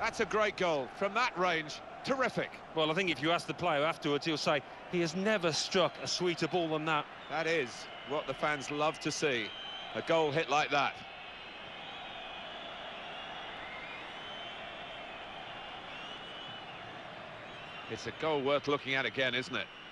That's a great goal from that range. Terrific. Well, I think if you ask the player afterwards, he'll say he has never struck a sweeter ball than that. That is what the fans love to see. A goal hit like that. It's a goal worth looking at again, isn't it?